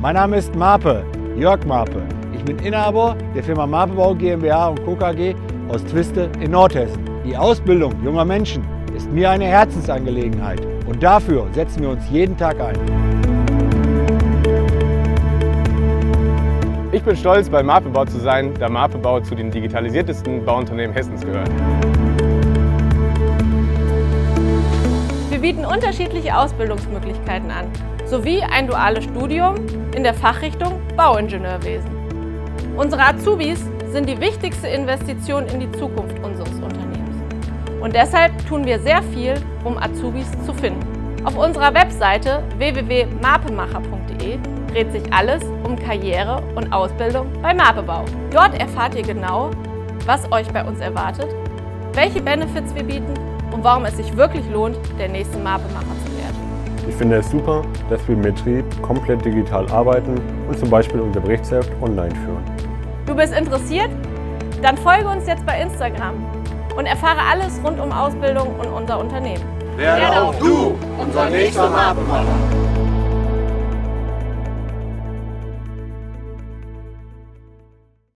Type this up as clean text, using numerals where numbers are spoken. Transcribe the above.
Mein Name ist Marpe, Jörg Marpe. Ich bin Inhaber der Firma Marpebau GmbH und Co. KG aus Twiste in Nordhessen. Die Ausbildung junger Menschen ist mir eine Herzensangelegenheit und dafür setzen wir uns jeden Tag ein. Ich bin stolz, bei Marpebau zu sein, da Marpebau zu den digitalisiertesten Bauunternehmen Hessens gehört. Wir bieten unterschiedliche Ausbildungsmöglichkeiten an, sowie ein duales Studium in der Fachrichtung Bauingenieurwesen. Unsere Azubis sind die wichtigste Investition in die Zukunft unseres Unternehmens. Und deshalb tun wir sehr viel, um Azubis zu finden. Auf unserer Webseite www.marpemacher.de dreht sich alles um Karriere und Ausbildung bei Marpebau. Dort erfahrt ihr genau, was euch bei uns erwartet, welche Benefits wir bieten und warum es sich wirklich lohnt, der nächste Marpemacher zu werden. Ich finde es super, dass wir im Betrieb komplett digital arbeiten und zum Beispiel unser Berichtsheft online führen. Du bist interessiert? Dann folge uns jetzt bei Instagram und erfahre alles rund um Ausbildung und unser Unternehmen. Werde auch du unser nächster Marpemacher.